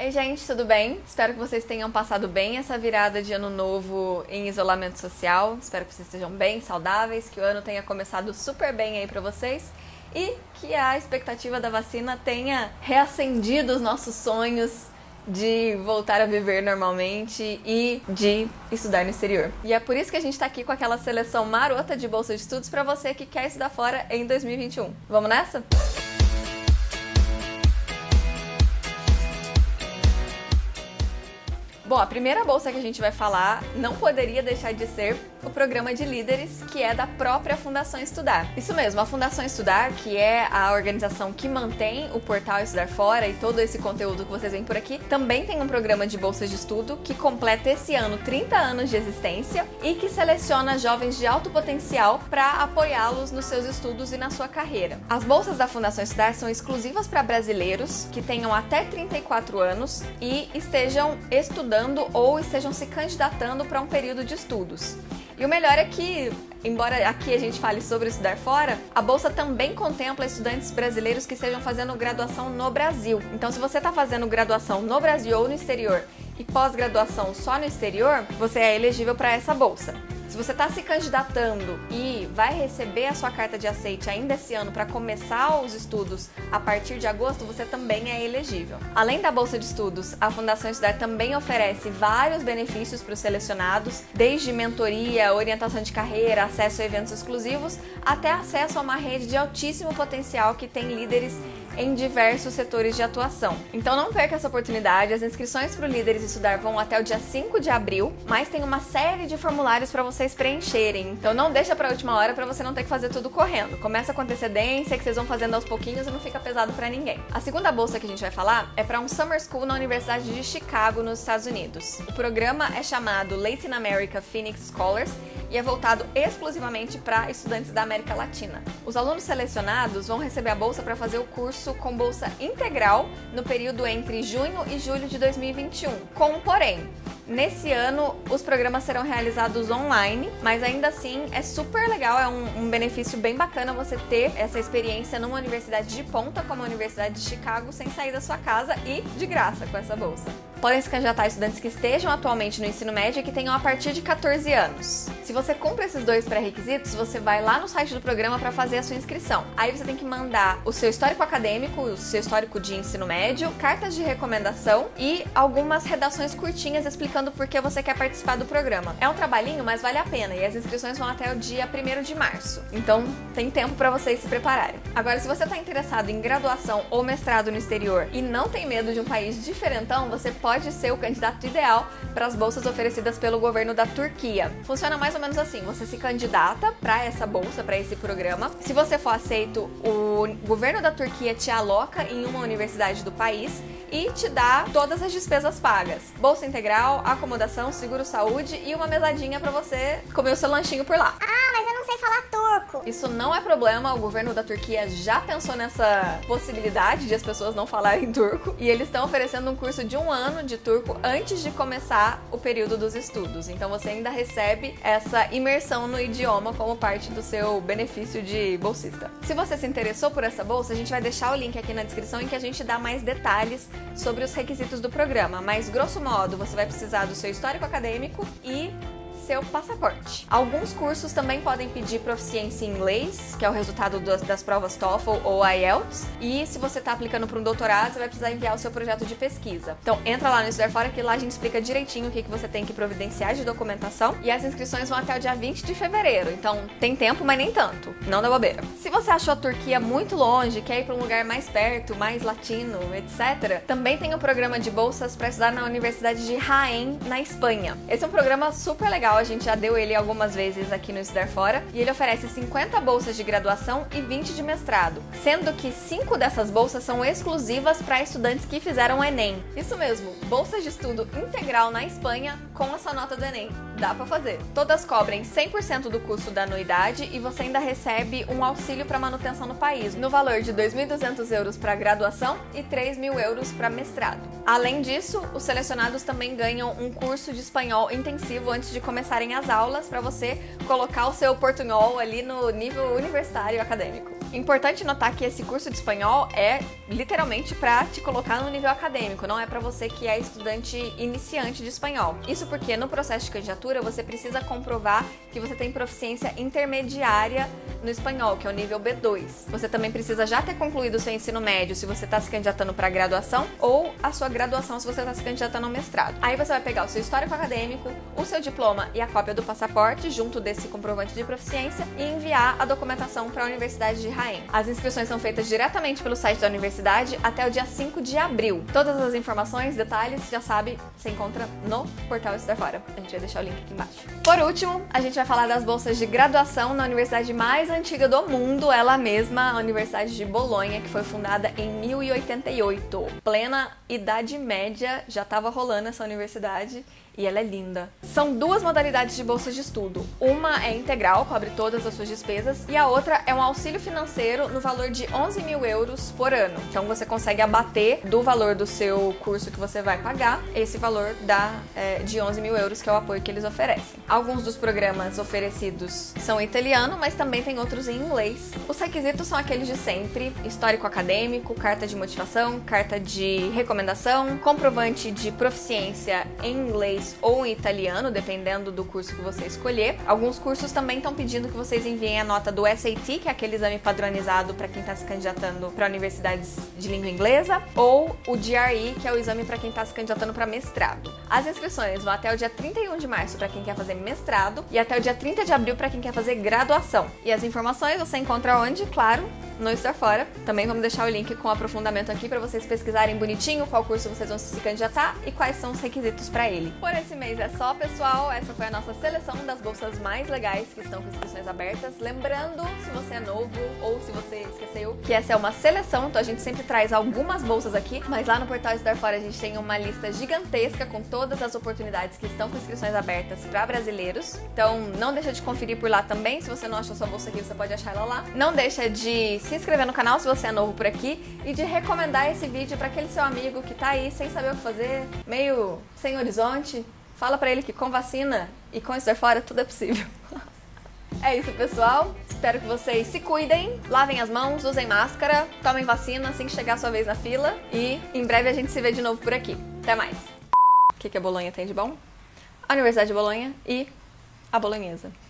Oi gente, tudo bem? Espero que vocês tenham passado bem essa virada de ano novo em isolamento social. Espero que vocês estejam bem, saudáveis, que o ano tenha começado super bem aí pra vocês e que a expectativa da vacina tenha reacendido os nossos sonhos de voltar a viver normalmente e de estudar no exterior. E é por isso que a gente tá aqui com aquela seleção marota de bolsa de estudos pra você que quer estudar fora em 2021. Vamos nessa? Bom, a primeira bolsa que a gente vai falar não poderia deixar de ser o programa de líderes, que é da própria Fundação Estudar. Isso mesmo, a Fundação Estudar, que é a organização que mantém o portal Estudar Fora e todo esse conteúdo que vocês veem por aqui, também tem um programa de bolsas de estudo que completa esse ano 30 anos de existência e que seleciona jovens de alto potencial para apoiá-los nos seus estudos e na sua carreira. As bolsas da Fundação Estudar são exclusivas para brasileiros que tenham até 34 anos e estejam estudando ou estejam se candidatando para um período de estudos. E o melhor é que, embora aqui a gente fale sobre estudar fora, a bolsa também contempla estudantes brasileiros que estejam fazendo graduação no Brasil. Então, se você está fazendo graduação no Brasil ou no exterior e pós-graduação só no exterior, você é elegível para essa bolsa. Se você está se candidatando e vai receber a sua carta de aceite ainda esse ano para começar os estudos a partir de agosto, você também é elegível. Além da bolsa de estudos, a Fundação Estudar também oferece vários benefícios para os selecionados, desde mentoria, orientação de carreira, acesso a eventos exclusivos, até acesso a uma rede de altíssimo potencial que tem líderes em diversos setores de atuação. Então não perca essa oportunidade, as inscrições para o Líderes Estudar vão até o dia 5 de abril, mas tem uma série de formulários para vocês preencherem, então não deixa para a última hora para você não ter que fazer tudo correndo. Começa com antecedência, que vocês vão fazendo aos pouquinhos e não fica pesado para ninguém. A segunda bolsa que a gente vai falar é para um Summer School na Universidade de Chicago, nos Estados Unidos. O programa é chamado Latin America Phoenix Scholars e é voltado exclusivamente para estudantes da América Latina. Os alunos selecionados vão receber a bolsa para fazer o curso com bolsa integral no período entre junho e julho de 2021. Com um porém, nesse ano os programas serão realizados online, mas ainda assim é super legal, é um benefício bem bacana você ter essa experiência numa universidade de ponta como a Universidade de Chicago sem sair da sua casa e de graça com essa bolsa. Podem se candidatar estudantes que estejam atualmente no ensino médio e que tenham a partir de 14 anos. Se você cumpre esses dois pré-requisitos, você vai lá no site do programa para fazer a sua inscrição. Aí você tem que mandar o seu histórico acadêmico, o seu histórico de ensino médio, cartas de recomendação e algumas redações curtinhas explicando por que você quer participar do programa. É um trabalhinho, mas vale a pena e as inscrições vão até o dia 1º de março. Então tem tempo para vocês se prepararem. Agora, se você está interessado em graduação ou mestrado no exterior e não tem medo de um país diferentão, você pode ser o candidato ideal para as bolsas oferecidas pelo governo da Turquia. Funciona mais ou menos assim, você se candidata para essa bolsa, para esse programa. Se você for aceito, o governo da Turquia te aloca em uma universidade do país e te dá todas as despesas pagas. Bolsa integral, acomodação, seguro-saúde e uma mesadinha para você comer o seu lanchinho por lá. Ah, mas eu não sei falar turco. Isso não é problema, o governo da Turquia já pensou nessa possibilidade de as pessoas não falarem turco e eles estão oferecendo um curso de 1 ano de turco antes de começar o período dos estudos. Então você ainda recebe essa imersão no idioma como parte do seu benefício de bolsista. Se você se interessou por essa bolsa, a gente vai deixar o link aqui na descrição em que a gente dá mais detalhes sobre os requisitos do programa, mas grosso modo você vai precisar do seu histórico acadêmico e seu passaporte. Alguns cursos também podem pedir proficiência em inglês, que é o resultado das provas TOEFL ou IELTS, e se você está aplicando para um doutorado, você vai precisar enviar o seu projeto de pesquisa. Então entra lá no Estudar Fora que lá a gente explica direitinho o que você tem que providenciar de documentação e as inscrições vão até o dia 20 de fevereiro, então tem tempo, mas nem tanto, não dá bobeira. Se você achou a Turquia muito longe, quer ir para um lugar mais perto, mais latino, etc., também tem um programa de bolsas para estudar na Universidade de Jaén, na Espanha. Esse é um programa super legal, a gente já deu ele algumas vezes aqui no Estudar Fora, e ele oferece 50 bolsas de graduação e 20 de mestrado, sendo que 5 dessas bolsas são exclusivas para estudantes que fizeram o Enem. Isso mesmo, bolsas de estudo integral na Espanha com a sua nota do Enem. Dá pra fazer. Todas cobrem 100% do custo da anuidade e você ainda recebe um auxílio para manutenção no país, no valor de 2.200 euros para graduação e 3.000 euros para mestrado. Além disso, os selecionados também ganham um curso de espanhol intensivo antes de começar começarem as aulas para você colocar o seu portunhol ali no nível universitário acadêmico. Importante notar que esse curso de espanhol é literalmente para te colocar no nível acadêmico, não é para você que é estudante iniciante de espanhol. Isso porque no processo de candidatura você precisa comprovar que você tem proficiência intermediária no espanhol, que é o nível B2. Você também precisa já ter concluído o seu ensino médio se você está se candidatando para graduação ou a sua graduação se você está se candidatando ao mestrado. Aí você vai pegar o seu histórico acadêmico, o seu diploma e a cópia do passaporte junto desse comprovante de proficiência e enviar a documentação para a Universidade de Jaén. As inscrições são feitas diretamente pelo site da universidade até o dia 5 de abril. Todas as informações, detalhes, já sabe, você encontra no portal Estudar Fora. A gente vai deixar o link aqui embaixo. Por último, a gente vai falar das bolsas de graduação na universidade mais antiga do mundo, ela mesma, a Universidade de Bolonha, que foi fundada em 1088. Plena Idade Média, já estava rolando essa universidade. E ela é linda. São duas modalidades de bolsa de estudo. Uma é integral, cobre todas as suas despesas, e a outra é um auxílio financeiro no valor de 11 mil euros por ano. Então você consegue abater do valor do seu curso que você vai pagar, esse valor de 11 mil euros, que é o apoio que eles oferecem. Alguns dos programas oferecidos são em italiano, mas também tem outros em inglês. Os requisitos são aqueles de sempre: histórico acadêmico, carta de motivação, carta de recomendação, comprovante de proficiência em inglês ou em italiano, dependendo do curso que você escolher. Alguns cursos também estão pedindo que vocês enviem a nota do SAT, que é aquele exame padronizado para quem está se candidatando para universidades de língua inglesa, ou o GRE, que é o exame para quem está se candidatando para mestrado. As inscrições vão até o dia 31 de março para quem quer fazer mestrado e até o dia 30 de abril para quem quer fazer graduação. E as informações você encontra onde? Claro, no Estudar Fora. Também vamos deixar o link com aprofundamento aqui para vocês pesquisarem bonitinho qual curso vocês vão se candidatar e quais são os requisitos para ele. Por esse mês é só, pessoal. Essa foi a nossa seleção das bolsas mais legais que estão com inscrições abertas. Lembrando, se você é novo ou se você esqueceu, que essa é uma seleção, então a gente sempre traz algumas bolsas aqui, mas lá no portal Estudar Fora a gente tem uma lista gigantesca com todas as oportunidades que estão com inscrições abertas para brasileiros. Então não deixa de conferir por lá também. Se você não achou sua bolsa aqui, você pode achar ela lá. Não deixa de se inscrever no canal se você é novo por aqui e de recomendar esse vídeo para aquele seu amigo que tá aí sem saber o que fazer, meio sem horizonte. Fala pra ele que com vacina e com Estudar Fora tudo é possível. É isso, pessoal. Espero que vocês se cuidem, lavem as mãos, usem máscara, tomem vacina assim que chegar a sua vez na fila e em breve a gente se vê de novo por aqui. Até mais. O que a Bolonha tem de bom? A Universidade de Bolonha e a bolonhesa.